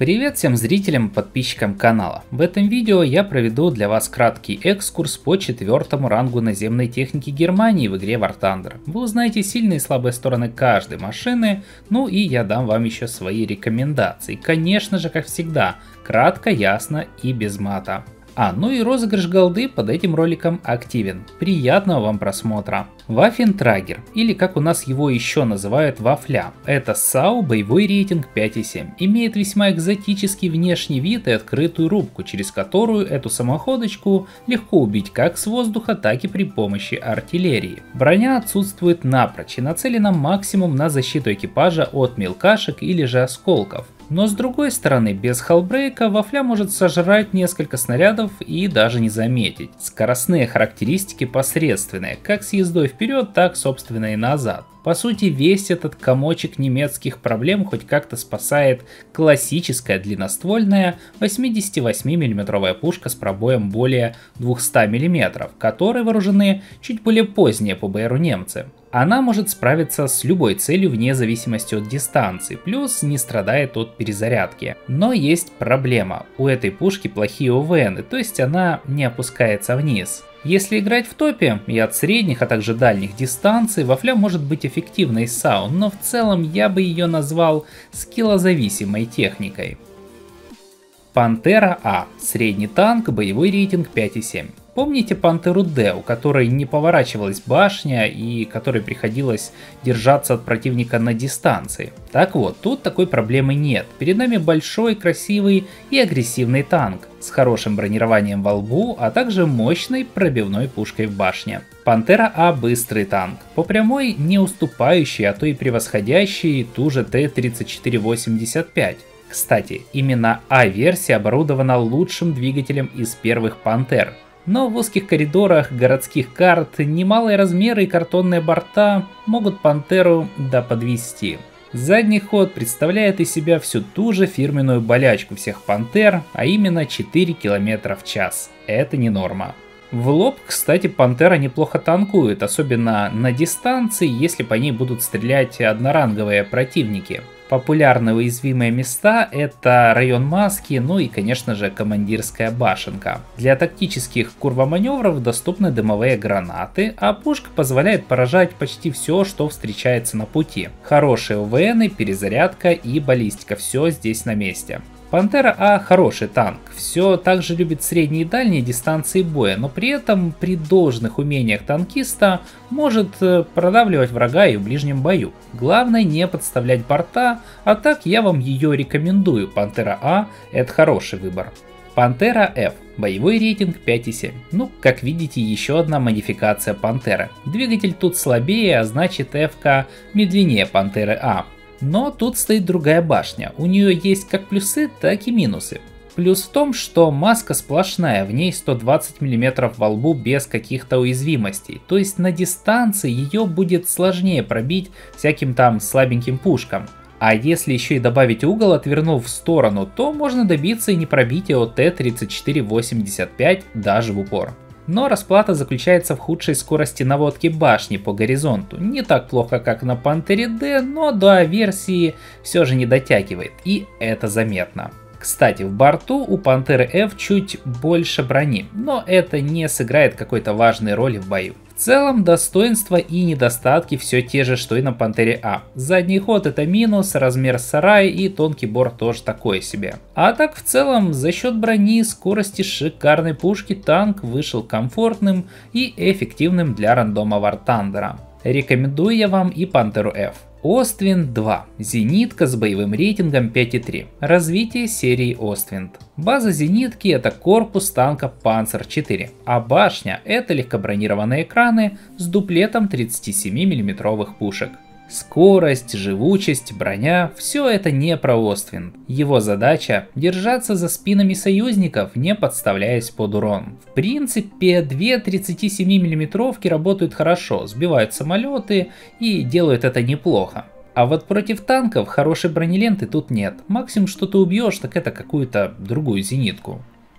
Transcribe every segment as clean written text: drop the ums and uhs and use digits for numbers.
Привет всем зрителям и подписчикам канала. В этом видео я проведу для вас краткий экскурс по 4-му рангу наземной техники Германии в игре War Thunder. Вы узнаете сильные и слабые стороны каждой машины, ну и я дам вам еще свои рекомендации. Конечно же, как всегда, кратко, ясно и без мата. Ну и розыгрыш голды под этим роликом активен. Приятного вам просмотра. Waffentrager, или как у нас его еще называют Вафля, это САУ боевой рейтинг 5,7. Имеет весьма экзотический внешний вид и открытую рубку, через которую эту самоходочку легко убить как с воздуха, так и при помощи артиллерии. Броня отсутствует напрочь и нацелена максимум на защиту экипажа от мелкашек или же осколков. Но с другой стороны, без халлбрейка Вафля может сожрать несколько снарядов и даже не заметить. Скоростные характеристики посредственные, как с ездой вперед, так собственно и назад. По сути, весь этот комочек немецких проблем хоть как-то спасает классическая длинноствольная 88 мм пушка с пробоем более 200 мм, которой вооружены чуть более поздние по БРу немцы. Она может справиться с любой целью вне зависимости от дистанции, плюс не страдает от перезарядки. Но есть проблема, у этой пушки плохие ОВН, то есть она не опускается вниз. Если играть в топе и от средних, а также дальних дистанций, Вафля может быть эффективной САУ, но в целом я бы ее назвал скиллозависимой техникой. Пантера А. Средний танк, боевой рейтинг 5,7. Помните Пантеру Д, у которой не поворачивалась башня и которой приходилось держаться от противника на дистанции? Так вот, тут такой проблемы нет. Перед нами большой, красивый и агрессивный танк с хорошим бронированием во лбу, а также мощной пробивной пушкой в башне. Пантера А быстрый танк, по прямой не уступающий, а то и превосходящий ту же Т-34-85. Кстати, именно А-версия оборудована лучшим двигателем из первых Пантер. Но в узких коридорах городских карт немалые размеры и картонные борта могут Пантеру подвести. Задний ход представляет из себя всю ту же фирменную болячку всех Пантер, а именно 4 км в час. Это не норма. В лоб, кстати, Пантера неплохо танкует, особенно на дистанции, если по ней будут стрелять одноранговые противники. Популярные уязвимые места — это район маски, ну и, конечно же, командирская башенка. Для тактических курвоманевров доступны дымовые гранаты, а пушка позволяет поражать почти все, что встречается на пути. Хорошие УВНы, перезарядка и баллистика — все здесь на месте. Пантера А хороший танк, все так же любит средние и дальние дистанции боя, но при этом при должных умениях танкиста может продавливать врага и в ближнем бою. Главное не подставлять борта, а так я вам ее рекомендую. Пантера А это хороший выбор. Пантера F. Боевой рейтинг 5,7. Ну, как видите, еще одна модификация Пантеры. Двигатель тут слабее, а значит F-ка медленнее Пантеры А. Но тут стоит другая башня, у нее есть как плюсы, так и минусы. Плюс в том, что маска сплошная, в ней 120 мм во лбу без каких-то уязвимостей, то есть на дистанции ее будет сложнее пробить всяким там слабеньким пушкам. А если еще и добавить угол, отвернув в сторону, то можно добиться и непробития от Т-34-85 даже в упор. Но расплата заключается в худшей скорости наводки башни по горизонту. Не так плохо, как на Пантере Д, но до версии все же не дотягивает, и это заметно. Кстати, в борту у Пантеры F чуть больше брони, но это не сыграет какой-то важной роли в бою. В целом, достоинства и недостатки все те же, что и на Пантере А. Задний ход это минус, размер сарая и тонкий борт тоже такое себе. А так в целом, за счет брони, скорости шикарной пушки танк вышел комфортным и эффективным для рандома War Thunder. Рекомендую я вам и Пантеру F. Оствинд 2. Зенитка с боевым рейтингом 5,3. Развитие серии Оствинд. База зенитки это корпус танка Panzer 4, а башня это легкобронированные экраны с дуплетом 37 мм пушек. Скорость, живучесть, броня – все это не про Оствинд. Его задача – держаться за спинами союзников, не подставляясь под урон. В принципе, две 37 мм работают хорошо, сбивают самолеты и делают это неплохо. А вот против танков хорошей бронеленты тут нет. Максимум, что ты убьешь, так это какую-то другую зенитку.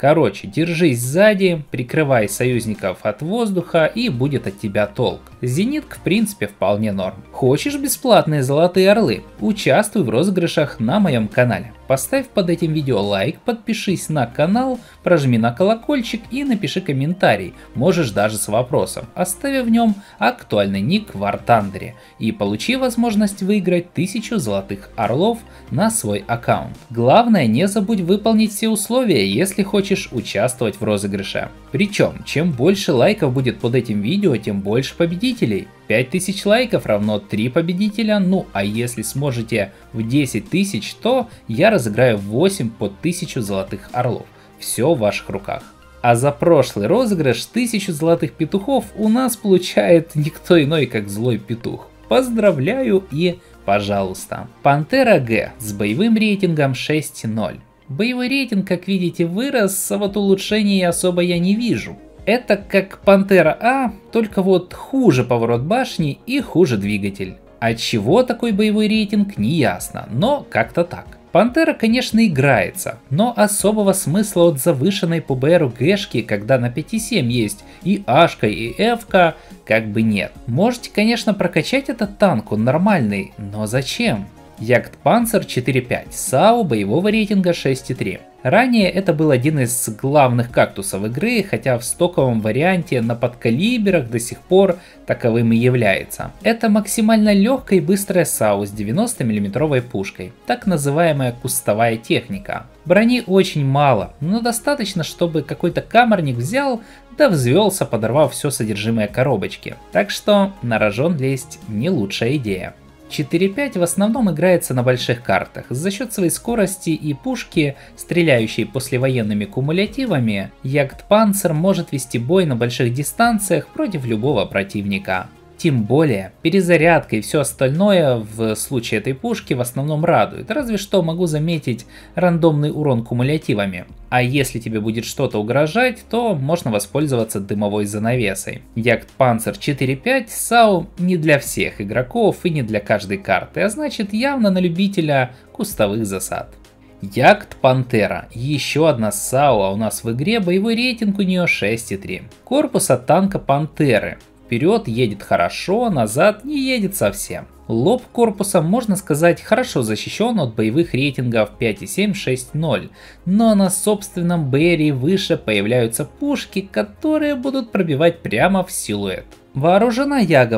Короче, держись сзади, прикрывай союзников от воздуха и будет от тебя толк. Зенитка в принципе вполне норм. Хочешь бесплатные золотые орлы? Участвуй в розыгрышах на моем канале. Поставь под этим видео лайк, подпишись на канал, прожми на колокольчик и напиши комментарий, можешь даже с вопросом, оставив в нем актуальный ник в War Thunder и получи возможность выиграть 1000 золотых орлов на свой аккаунт. Главное, не забудь выполнить все условия, если хочешь участвовать в розыгрыше. Причем, чем больше лайков будет под этим видео, тем больше победителей. 5000 лайков равно 3 победителя, ну а если сможете в 10 тысяч, то я разыграю 8 по 1000 золотых орлов. Все в ваших руках. А за прошлый розыгрыш 1000 золотых петухов у нас получает никто иной, как злой петух. Поздравляю и пожалуйста. Пантера Г с боевым рейтингом 6.0. Боевой рейтинг, как видите, вырос, а вот улучшений особо я не вижу. Это как Пантера А, только вот хуже поворот башни и хуже двигатель. От чего такой боевой рейтинг, не ясно, но как-то так. Пантера, конечно, играется, но особого смысла от завышенной по БРу гэшки, когда на 5.7 есть и Ашка, и Эвка, как бы нет. Можете, конечно, прокачать этот танк, он нормальный, но зачем? Jagdpanzer 4.5, САУ боевого рейтинга 6.3. Ранее это был один из главных кактусов игры, хотя в стоковом варианте на подкалиберах до сих пор таковым и является. Это максимально легкая и быстрая САУ с 90 мм пушкой, так называемая кустовая техника. Брони очень мало, но достаточно, чтобы какой-то камерник взял да взвелся, подорвав все содержимое коробочки. Так что на рожон лезть не лучшая идея. 4.5 в основном играется на больших картах. За счет своей скорости и пушки, стреляющей послевоенными кумулятивами, Jagdpanzer может вести бой на больших дистанциях против любого противника. Тем более, перезарядка и все остальное в случае этой пушки в основном радует, разве что могу заметить рандомный урон кумулятивами. А если тебе будет что-то угрожать, то можно воспользоваться дымовой занавесой. Jagdpanzer 4.5 САУ не для всех игроков и не для каждой карты, а значит явно на любителя кустовых засад. Jagdpantera, еще одна САУ, а у нас в игре боевой рейтинг у нее 6.3. Корпус от танка Пантеры. Вперед едет хорошо, назад не едет совсем. Лоб корпуса, можно сказать, хорошо защищен от боевых рейтингов 5.7, 6.0, но на собственном БРе выше появляются пушки, которые будут пробивать прямо в силуэт. Вооружена Яга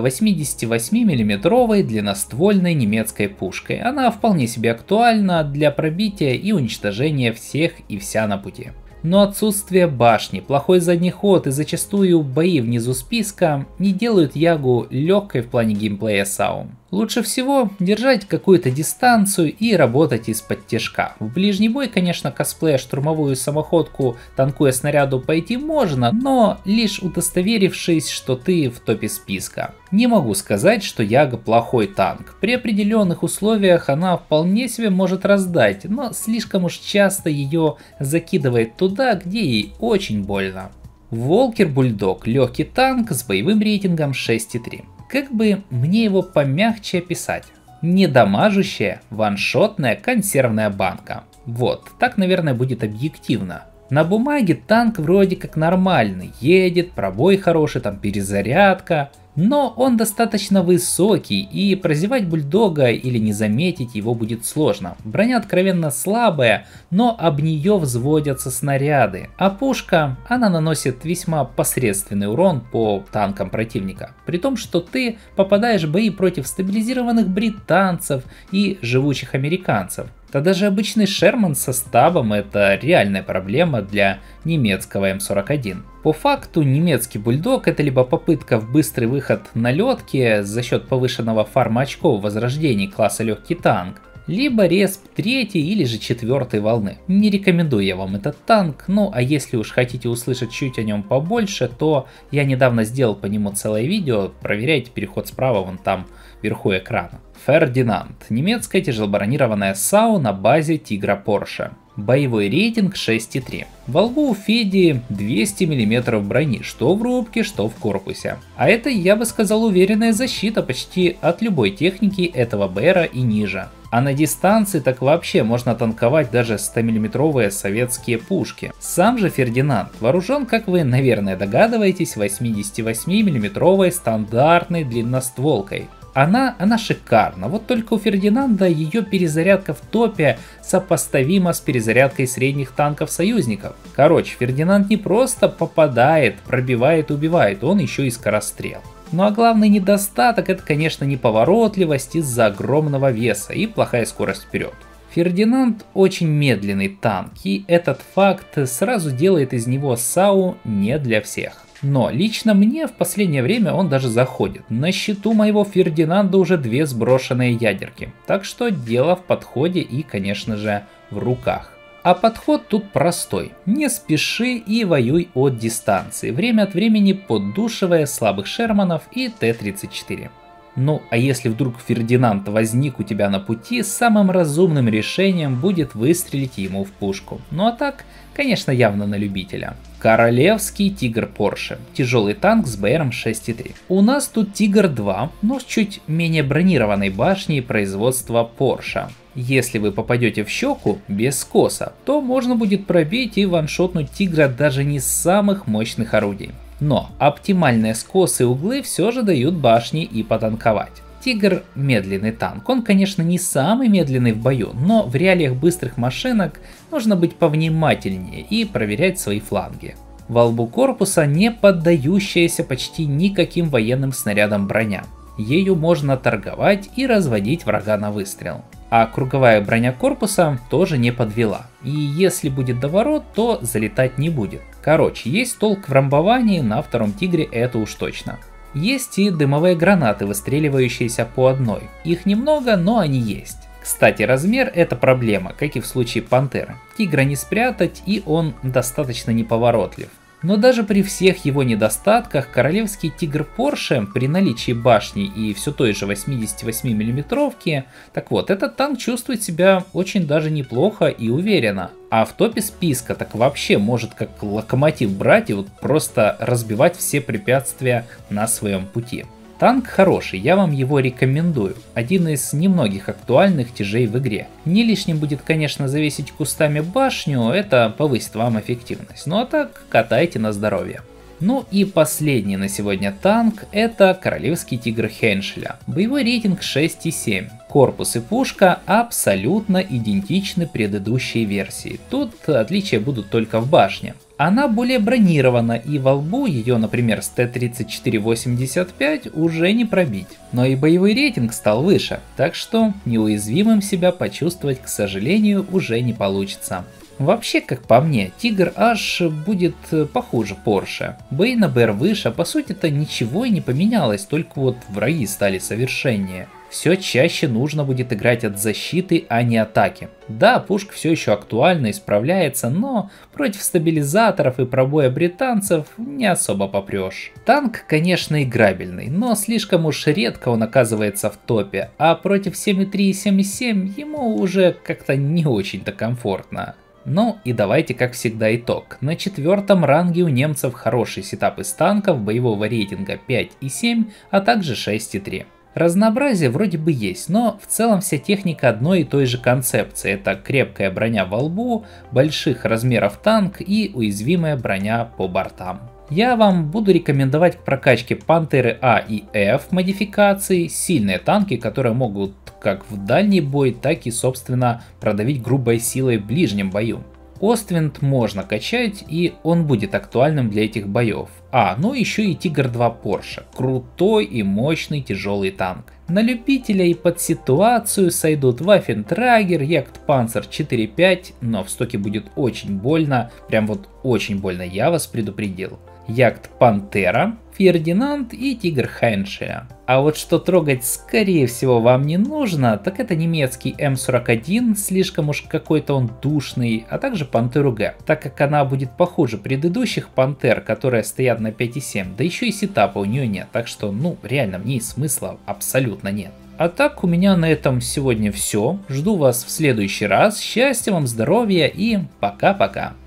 88 мм длинноствольной немецкой пушкой. Она вполне себе актуальна для пробития и уничтожения всех и вся на пути. Но отсутствие башни, плохой задний ход и зачастую бои внизу списка не делают Ягу легкой в плане геймплея САУ. Лучше всего держать какую-то дистанцию и работать из-под тяжка. В ближний бой, конечно, косплея штурмовую самоходку, танкуя снаряду, пойти можно, но лишь удостоверившись, что ты в топе списка. Не могу сказать, что Яга плохой танк. При определенных условиях она вполне себе может раздать, но слишком уж часто ее закидывает туда, где ей очень больно. Волкер Бульдог, легкий танк с боевым рейтингом 6.3. Как бы мне его помягче описать? Недамажущая, ваншотная консервная банка. Вот, так, наверное, будет объективно. На бумаге танк вроде как нормальный, едет, пробой хороший, там перезарядка. Но он достаточно высокий, и прозевать бульдога или не заметить его будет сложно. Броня откровенно слабая, но об нее взводятся снаряды. А пушка, она наносит весьма посредственный урон по танкам противника. При том, что ты попадаешь в бои против стабилизированных британцев и живучих американцев. Да даже обычный Шерман со стабом — это реальная проблема для немецкого М41. По факту немецкий бульдог — это либо попытка в быстрый выход на лёдке за счет повышенного фарма очков возрождений класса легкий танк, либо респ 3 или же 4 волны. Не рекомендую я вам этот танк, ну а если уж хотите услышать чуть о нем побольше, то я недавно сделал по нему целое видео, проверяйте переход справа вон там вверху экрана. Фердинанд, немецкая тяжелобронированная САУ на базе Тигра Порше. Боевой рейтинг 6.3. Во лбу у Феди 200 мм брони, что в рубке, что в корпусе. А это, я бы сказал, уверенная защита почти от любой техники этого БРа и ниже. А на дистанции так вообще можно танковать даже 100-мм советские пушки. Сам же Фердинанд вооружен, как вы, наверное, догадываетесь, 88-мм стандартной длинностволкой. Она шикарна, вот только у Фердинанда ее перезарядка в топе сопоставима с перезарядкой средних танков союзников. Короче, Фердинанд не просто попадает, пробивает, убивает, он еще и скорострел. Ну а главный недостаток — это, конечно, неповоротливость из-за огромного веса и плохая скорость вперед. Фердинанд очень медленный танк, и этот факт сразу делает из него САУ не для всех. Но лично мне в последнее время он даже заходит. На счету моего Фердинанда уже 2 сброшенные ядерки. Так что дело в подходе и, конечно же, в руках. А подход тут простой. Не спеши и воюй от дистанции, время от времени поддушивая слабых Шерманов и Т-34. Ну а если вдруг Фердинанд возник у тебя на пути, самым разумным решением будет выстрелить ему в пушку. Ну а так, конечно, явно на любителя. Королевский Тигр Порше. Тяжелый танк с БРом 6.3. У нас тут Тигр 2, но с чуть менее бронированной башней производства Porsche. Если вы попадете в щеку без скоса, то можно будет пробить и ваншотнуть Тигра даже не с самых мощных орудий. Но оптимальные скосы и углы все же дают башни и потанковать. Тигр медленный танк, он, конечно, не самый медленный в бою, но в реалиях быстрых машинок нужно быть повнимательнее и проверять свои фланги. Во лбу корпуса не поддающаяся почти никаким военным снарядам броня. Ею можно торговать и разводить врага на выстрел. А круговая броня корпуса тоже не подвела. И если будет доворот, то залетать не будет. Короче, есть толк в рамбовании на втором Тигре, это уж точно. Есть и дымовые гранаты, выстреливающиеся по одной. Их немного, но они есть. Кстати, размер — это проблема, как и в случае Пантеры. Тигра не спрятать, и он достаточно неповоротлив. Но даже при всех его недостатках королевский Тигр Порше при наличии башни и все той же 88-мм, так вот, этот танк чувствует себя очень даже неплохо и уверенно. А в топе списка так вообще может как локомотив брать и вот просто разбивать все препятствия на своем пути. Танк хороший, я вам его рекомендую. Один из немногих актуальных тяжей в игре. Не лишним будет, конечно, завесить кустами башню, это повысит вам эффективность. Ну а так, катайте на здоровье. Ну и последний на сегодня танк — это королевский Тигр Хеншеля. Боевой рейтинг 6,7. Корпус и пушка абсолютно идентичны предыдущей версии. Тут отличия будут только в башне. Она более бронирована, и во лбу ее, например, с Т-34-85 уже не пробить. Но и боевой рейтинг стал выше, так что неуязвимым себя почувствовать, к сожалению, уже не получится. Вообще, как по мне, Тигр аж будет похуже Porsche. Бои на БР выше, по сути-то ничего и не поменялось, только вот враги стали совершеннее. Все чаще нужно будет играть от защиты, а не атаки. Да, пушка все еще актуальна и справляется, но против стабилизаторов и пробоя британцев не особо попрешь. Танк, конечно, играбельный, но слишком уж редко он оказывается в топе, а против 7.3 и 7.7 ему уже как-то не очень-то комфортно. Ну и давайте, как всегда, итог. На 4-м ранге у немцев хороший сетап из танков боевого рейтинга 5,7, а также 6,3. Разнообразие вроде бы есть, но в целом вся техника одной и той же концепции. Это крепкая броня во лбу, больших размеров танк и уязвимая броня по бортам. Я вам буду рекомендовать к прокачке Пантеры А и F модификаций, сильные танки, которые могут как в дальний бой, так и, собственно, продавить грубой силой в ближнем бою. Оствинд можно качать, и он будет актуальным для этих боев. Ну еще и Тигр 2 Porsche. Крутой и мощный тяжелый танк. На любителя и под ситуацию сойдут Waffentrager, Jagdpanzer 4.5, но в стоке будет очень больно, прям вот очень больно, я вас предупредил. Jagdpantera, Фердинанд и Тигр Хеншеля. А вот что трогать скорее всего вам не нужно, так это немецкий М41, слишком уж какой-то он душный, а также Пантеру Г, так как она будет похуже предыдущих Пантер, которые стоят на 5.7, да еще и сетапа у нее нет, так что реально в ней смысла абсолютно нет. А так у меня на этом сегодня все, жду вас в следующий раз, счастья вам, здоровья и пока-пока.